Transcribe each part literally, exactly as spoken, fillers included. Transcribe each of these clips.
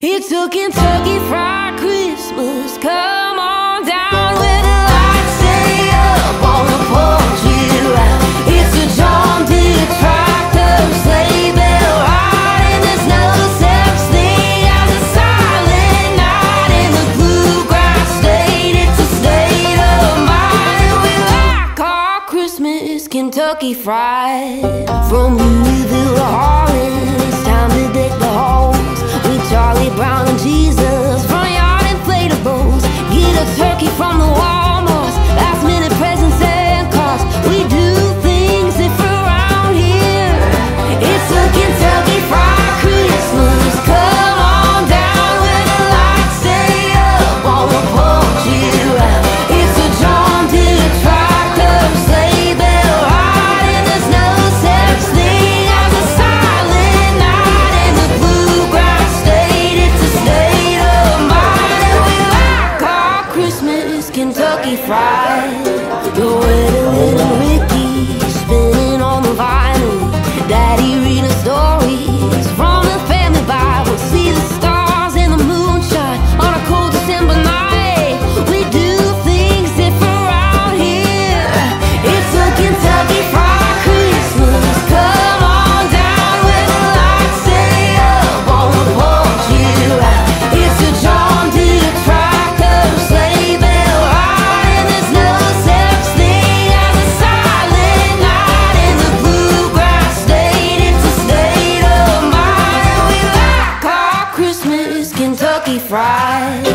It's a Kentucky Fried Christmas. Come on down with the lights stay up on the porch. Yeah. It's a John Deere tractor, sleigh bell ride, and there's no such thing as a silent night in the bluegrass state. It's a state of mind, and we like our Christmas Kentucky Fried. From Louisville to Harlan, it's time to deck the halls with Charlie Brown and Jesus, front yard inflatables. Get a turkey from the Walmarts, last minute presents and cards. We do things different around here. It's a Kentucky Fried Christmas. Come on down with the lights stay up on the porch. Yeah. It's a John Deere tractor, sleigh bell ride, and there's no such thing as a silent night in the bluegrass state. It's a state of mind, and we like our Christmas Kentucky Fried. Go ahead and little Ricky spinning on the vinyl, Daddy reading stories from the family Bible. See the stars and the moonshine on a cold December night. We do things different around here. It's a Kentucky Fried Christmas. Come on down with the lights stay up on the porch. Yeah. It's a John Deere tractor, sleigh bell ride, and there's no such thing as a silent night in the bluegrass state. It's a state of mind, and we like our Christmas Kentucky Fried.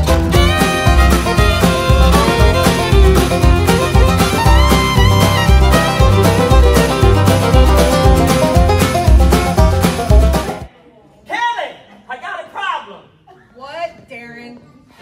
Kelly, I got a problem. What, Darren?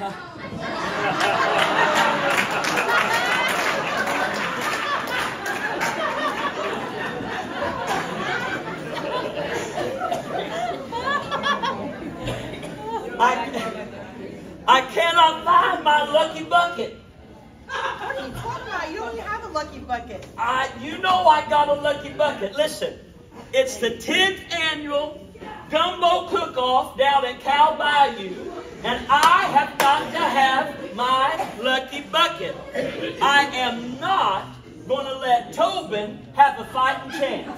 I, I cannot find my lucky bucket. What are you talking about? You don't even have a lucky bucket. I, you know I got a lucky bucket. Listen, it's the tenth annual gumbo cook-off down at Cal Bayou, and I have got to have my lucky bucket. I am not going to let Tobin have a fighting chance.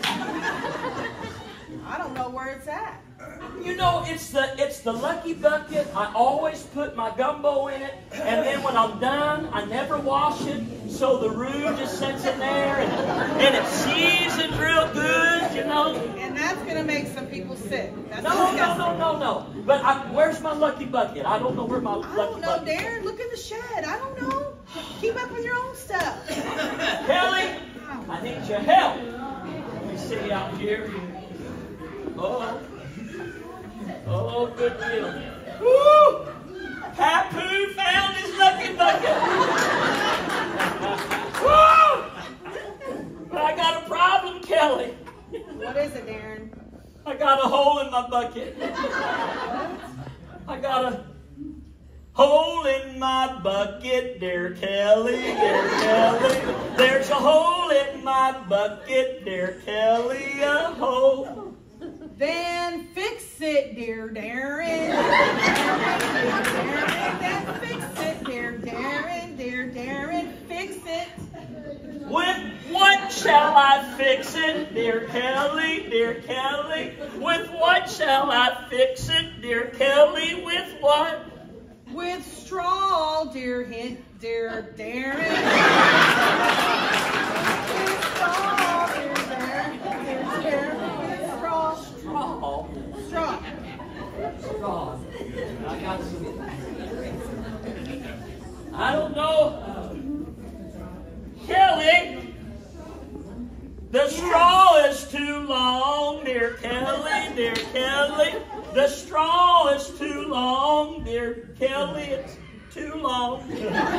I don't know where it's at. You know, it's the it's the lucky bucket. I always put my gumbo in it, and then when I'm done, I never wash it, so the roux just sits in there, and, and it's seasoned real good, you know. And that's going to make some people sick. That's No, no, disgusting. no, no, no. But I, where's my lucky bucket? I don't know where my I lucky don't know, bucket is. Darren. Look in the shed. I don't know. Keep up with your own stuff. Kelly, I need your help. Let me see out here. Oh. Oh, good deal. Woo! Papu found his lucky bucket. Woo! But I got a problem, Kelly. What is it, Darren? I got a hole in my bucket. I got a hole in my bucket, dear Kelly, dear Kelly. There's a hole in my bucket, dear Kelly, a hole. Then fix it, dear Darren. Darren, then fix it, dear Darren. Dear Darren, fix it. With what shall I fix it, dear Kelly, dear Kelly? With what shall I fix it, dear Kelly? With what? With straw, dear hint, dear Darren. With straw, dear Darren. Dear Darren, with straw. Straw. Straw. Straw. I got some. I don't know. Kelly, the straw is too long, dear Kelly, dear Kelly. The straw is too long, dear Kelly. It's too long.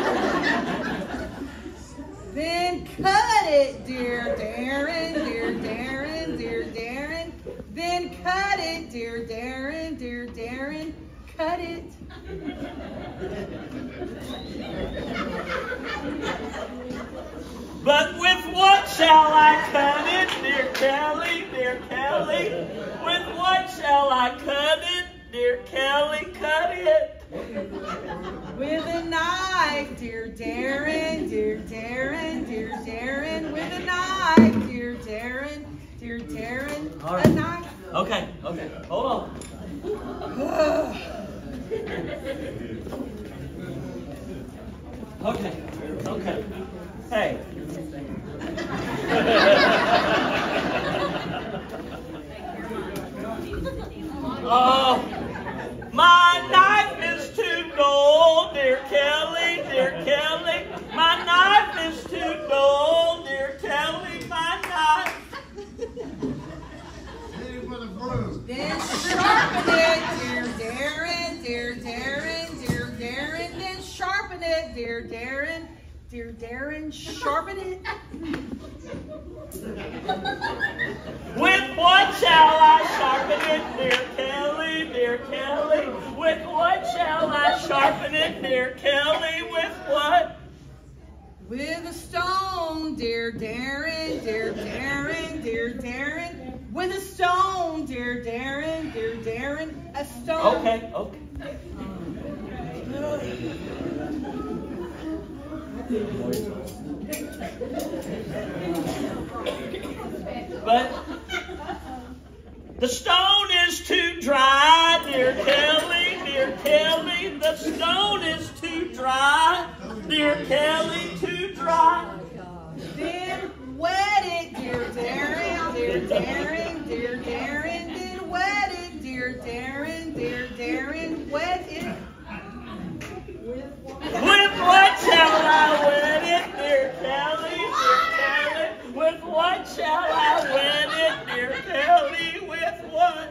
Then cut it, dear Darren, dear Darren, dear Darren. Then cut it, dear Darren, dear Darren. Cut it. But with what shall I cut it, dear Kelly, dear Kelly? With what shall I cut it, dear Kelly? it, dear Darren, dear Darren, dear Darren, with a knife, dear Darren, dear Darren, All right. a knife. Okay, okay, hold on. Okay, okay. Hey. Oh, my knife is too dull, dear Kelly, dear Kelly. My knife is too dull, dear Kelly, my knife. Then sharpen it, dear Darren, dear Darren, dear Darren. Then sharpen it, dear Darren, dear Darren. Sharpen it. With what shall I sharpen it, dear Kelly, dear Kelly? With what shall I sharpen it, dear Kelly? With what? With a stone, dear Darren, dear Darren, dear Darren. With a stone, dear Darren, dear Darren. A stone. Okay, okay. But the stone is too dry, dear Kelly, dear Kelly. The stone is too dry, dear Kelly, too dry. Then wet it, dear Darren, dear Darren, dear Darren. Then wet it, dear Darren, dear Darren. Wet it. With what shall I wet it, dear Kelly, dear Kelly? With what shall I wet it, dear Kelly? With what?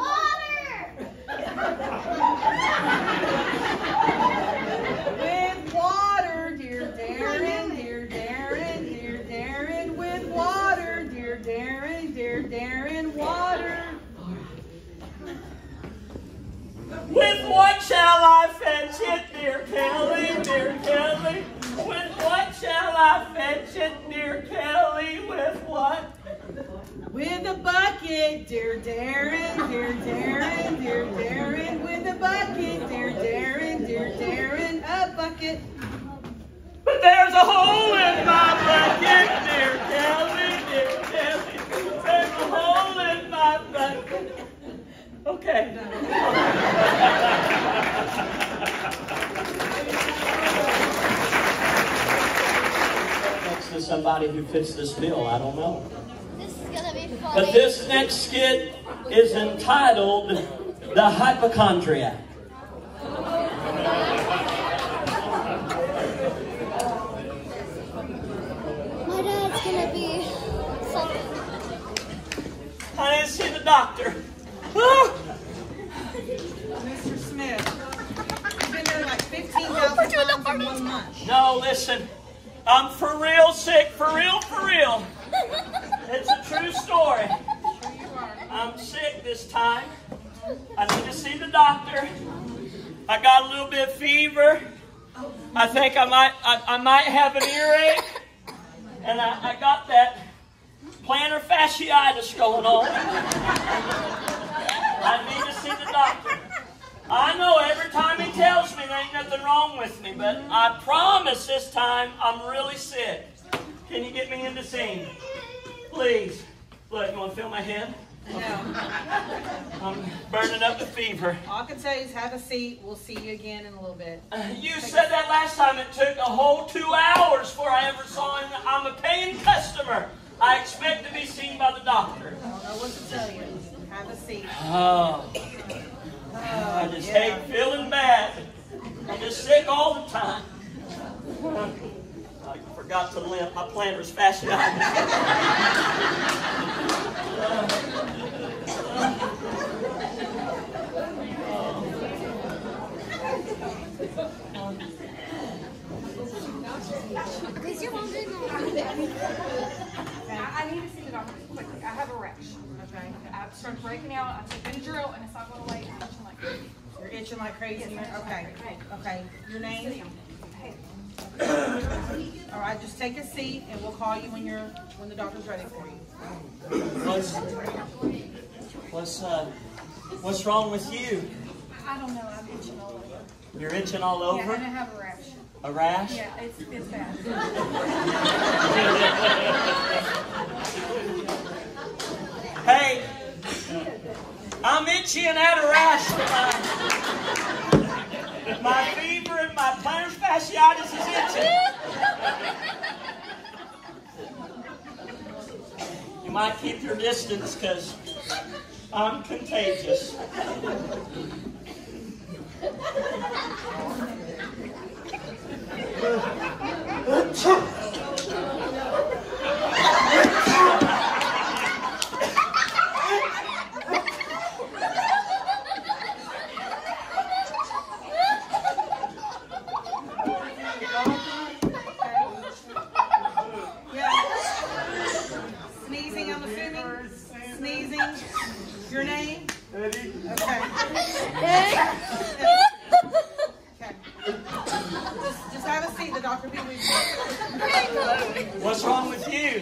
With water, dear Darren, dear Darren, dear Darren. With water, dear Darren, dear Darren. Water. With what shall I fetch it, dear Kelly, dear Kelly? With what shall I fetch it, dear Kelly? With what? With a bucket, dear Darren, dear Darren, dear Darren. With a bucket, dear Darren, dear Darren. A bucket. But there's a hole in my bucket, dear Kelly, dear Kelly. There's a hole in my bucket. Okay. Next to somebody who fits this bill, I don't know. This is gonna be funny. But this next skit is entitled The Hypochondriac. My dad's gonna be something. I didn't see the doctor. Ah! Mister Smith, you've been there like fifteen thousand times in one month. No, listen. I'm for real sick, for real, for real. It's a true story. I'm sick this time. I need to see the doctor. I got a little bit of fever. I think I might I, I might have an earache. And I, I got that plantar fasciitis going on. I need to see the doctor. I know every time he tells me there ain't nothing wrong with me, but I promise this time I'm really sick. Can you get me in the scene? Please. Look, you want to feel my head? No. I'm burning up with fever. All I can tell you is have a seat. We'll see you again in a little bit. Uh, you said that last time it took a whole two hours before I ever saw him. I'm a paying customer. I expect to be seen by the doctor. I don't know what to tell you. Have a seat. Oh. I just yeah. hate feeling bad. I'm just sick all the time. I forgot to limp. My plantar's fasciitis. Because your mom didn't know. I need to see the doctor quickly. I have a rash. Okay. I started breaking out. I took Benadryl and it's not going away. I'm itching like crazy. You're itching like crazy. Yes, Okay. Okay. Your name? Hey. All right. Just take a seat, and we'll call you when you're when the doctor's ready for you. What's, what's, uh, what's wrong with you? I don't know. I'm itching all over. You're itching all over? Yeah, and I have a rash. A rash? Yeah, it's, it's bad. Hey, I'm itchy and had a rash tonight. My fever and my plantar fasciitis is itching. You might keep your distance because I'm contagious. Sneezing, I'm assuming. Sneezing. Your name? Eddie. Okay. Okay. Just, just have a seat. The doctor will be with you. What's wrong with you?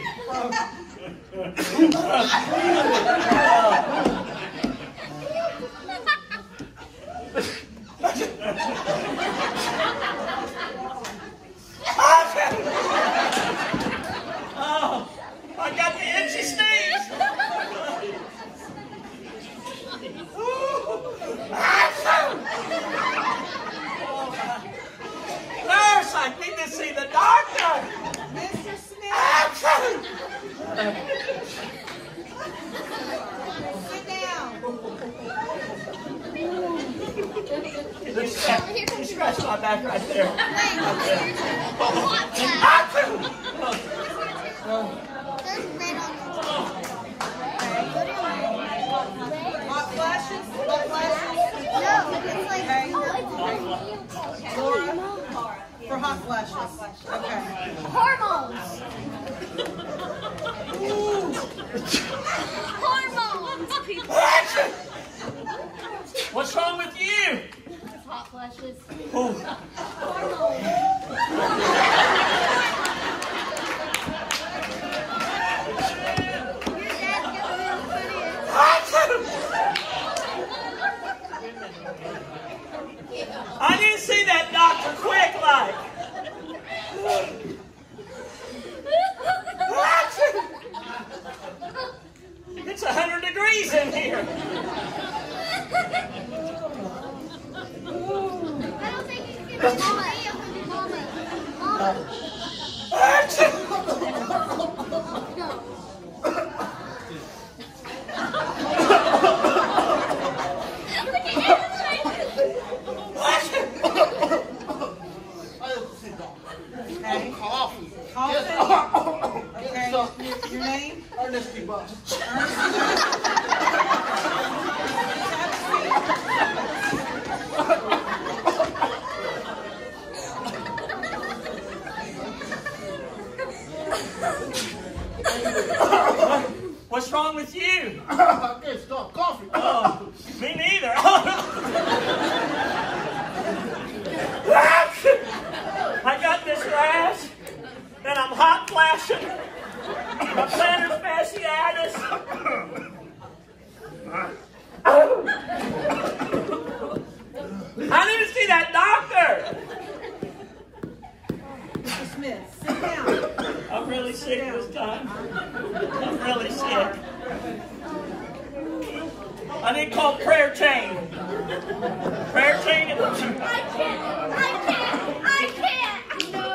Oh, I got the itchy sneeze. Nurse, I need to see the doctor. Mister Smith, sit down. You scratch, you scratch my back right there. Hot flashes? Hot flashes? Laura? For hot flashes. Okay. Hormones. Hormones, people. What's wrong with you? Hot flashes. Oh. I need to see that doctor quick, like. It's a hundred degrees in here. I don't think you can get Mama. Mama. Okay. Coffee. Coffee. Okay. Your name? Ernesty Bus. What's wrong with you? I can't stop coughing. Oh, me neither. I got this rash, and I'm hot flashing. My plantar fasciitis. I need to see that doctor. Mister Smith, sit down. I'm really sick this time. I'm really sick. I need to call prayer chain. Prayer chain. I can't. I can't. I can't. No.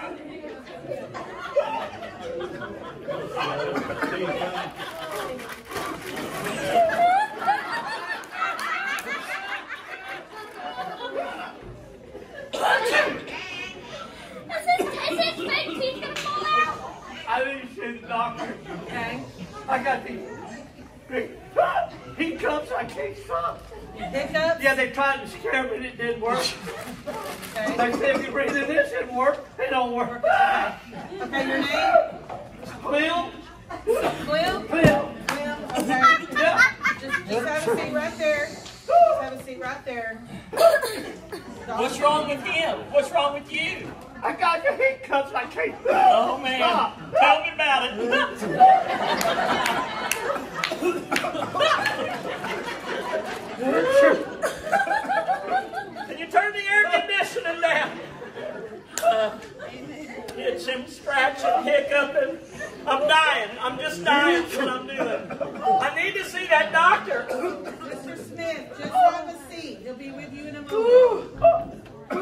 Is his, is his fake teeth gonna fall out? I need to see the doctor. Okay. I got these big hiccups. I can't stop. Hiccups? Yeah, they tried to scare me and it didn't work. Okay. They said if you breathe in this, it work. It don't work. Okay, your name? Clem? Clem? Clem. Clem, okay. Yeah. Just, just have a seat right there. Just have a seat right there. What's wrong with him? What's wrong with you? I got the hiccups. I can't. Oh, man. Stop. Tell me about it. dying. I'm just dying. That's what I'm doing. I need to see that doctor. Mister Smith, just have a seat. He'll be with you in a moment.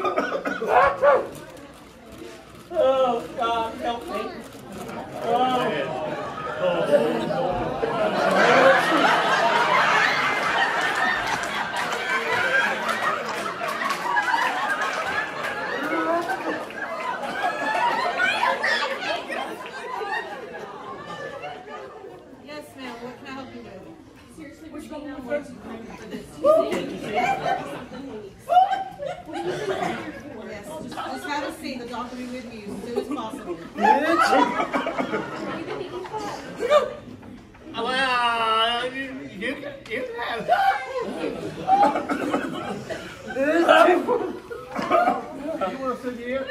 Oh, God, help me. Oh. Yes, ma'am. What can I help you with? Seriously, which one you want for this? Yes, just, just have a seat. The doctor will be with you as soon as possible. Well, you, you can, you can have You want to sit here?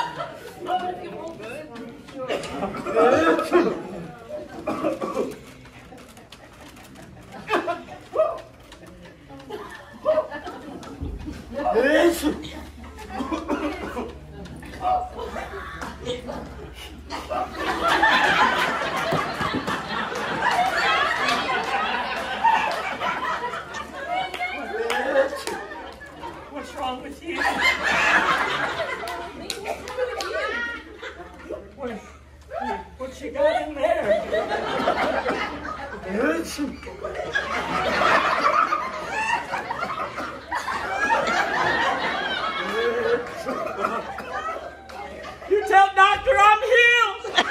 What's wrong with you? What, what you got in there? You tell doctor I'm healed.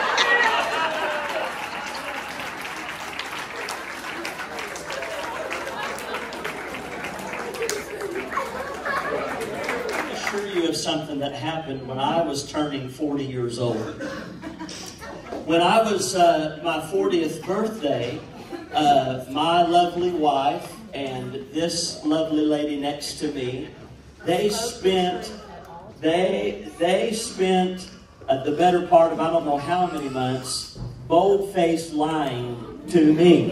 I assure you of something that happened when I was turning forty years old. When I was uh, my fortieth birthday, uh, my lovely wife and this lovely lady next to me, they spent they they spent uh, the better part of I don't know how many months bold-faced lying to me.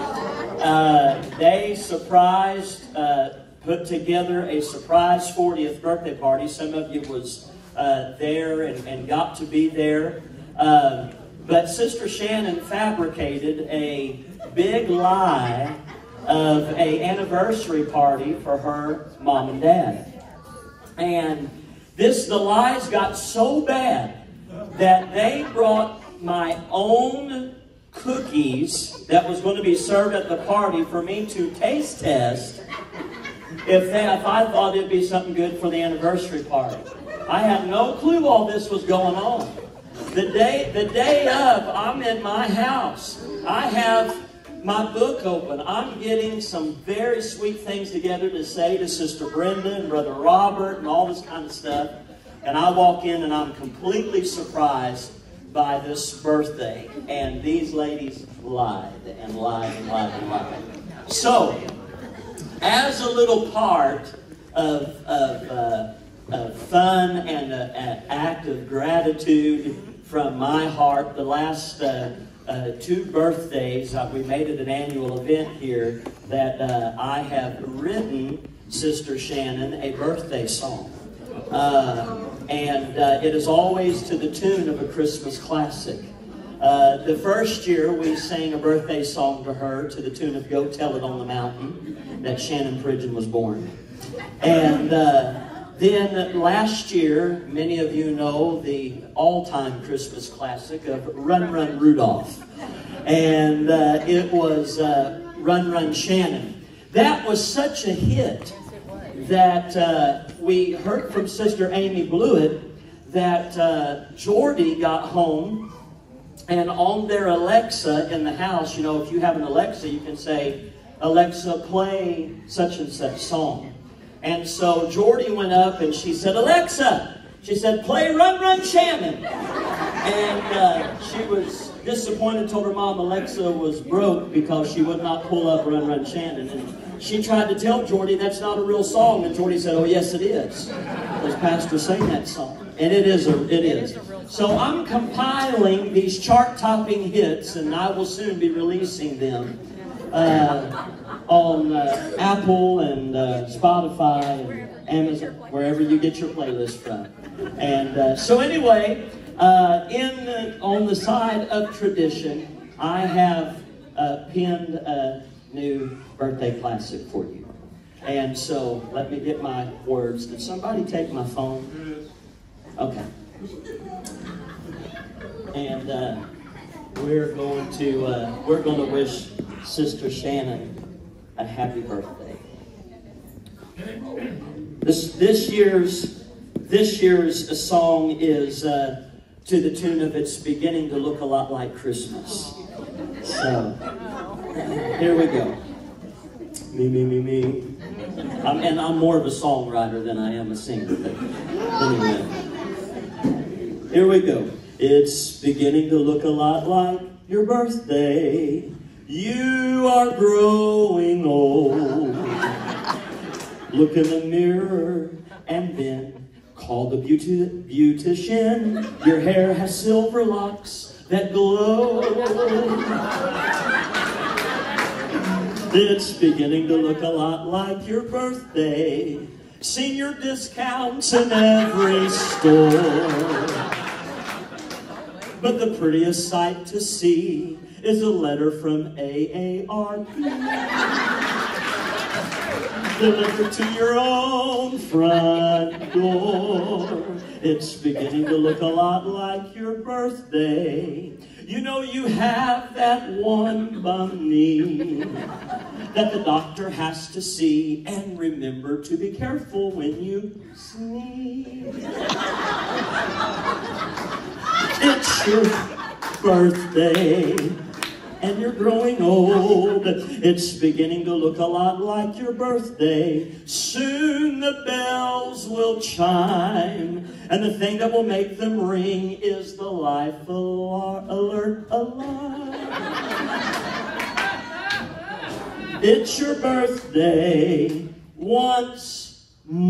Uh, they surprised, uh, put together a surprise fortieth birthday party. Some of you was uh, there and, and got to be there. Uh, but Sister Shannon fabricated a big lie of a anniversary party for her mom and dad. And this, the lies got so bad that they brought my own cookies that was going to be served at the party for me to taste test if, they, if I thought it'd be something good for the anniversary party. I had no clue all this was going on. The day, the day of, I'm in my house. I have my book open. I'm getting some very sweet things together to say to Sister Brenda and Brother Robert and all this kind of stuff. And I walk in and I'm completely surprised by this birthday. And these ladies lied and lied and lied and lied. So, as a little part of, of, uh, of fun and an act of gratitude from my heart, the last uh, uh, two birthdays, uh, we made it an annual event here, that uh, I have written Sister Shannon a birthday song. Uh, and uh, it is always to the tune of a Christmas classic. Uh, the first year we sang a birthday song to her to the tune of Go Tell It on the Mountain, that Shannon Pridgeon was born. And uh, then last year, many of you know the all-time Christmas classic of Run Run Rudolph. And uh, it was uh, Run Run Shannon. That was such a hit that uh, we heard from Sister Amy Blewett that uh, Jordy got home, and on their Alexa in the house, you know, if you have an Alexa, you can say, Alexa, play such and such song. And so Jordy went up and she said, Alexa, she said, play Run Run Shannon. And uh, she was disappointed, told her mom Alexa was broke because she would not pull up Run Run Shannon. And she tried to tell Jordy that's not a real song. And Jordy said, oh, yes, it is. Because Pastor sang that song. And it is. A, it is. So I'm compiling these chart-topping hits, and I will soon be releasing them uh, on uh, Apple and uh, Spotify and Amazon, wherever you get your playlist from. And uh, so anyway, Uh, in the, on the side of tradition, I have uh, pinned a new birthday classic for you. And so, let me get my words. Did somebody take my phone? Okay. And uh, we're going to uh, we're going to wish Sister Shannon a happy birthday. This this year's this year's song is uh, to the tune of "It's Beginning to Look a Lot Like Christmas." So here we go. Me me me me. I'm, and I'm more of a songwriter than I am a singer. But anyway, here we go. It's beginning to look a lot like your birthday. You are growing old. Look in the mirror and then call the beauty beautician. Your hair has silver locks that glow. It's beginning to look a lot like your birthday. Senior discounts in every store. But the prettiest sight to see is a letter from A A R P. Delivered to your own front door. It's beginning to look a lot like your birthday. You know you have that one bum knee that the doctor has to see, and remember to be careful when you sneeze. It's your birthday, and you're growing old. It's beginning to look a lot like your birthday. Soon the bells will chime, and the thing that will make them ring is the life alert alarm. It's your birthday once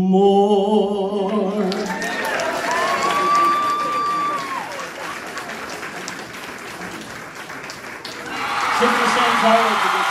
more. Sing the song, Carl.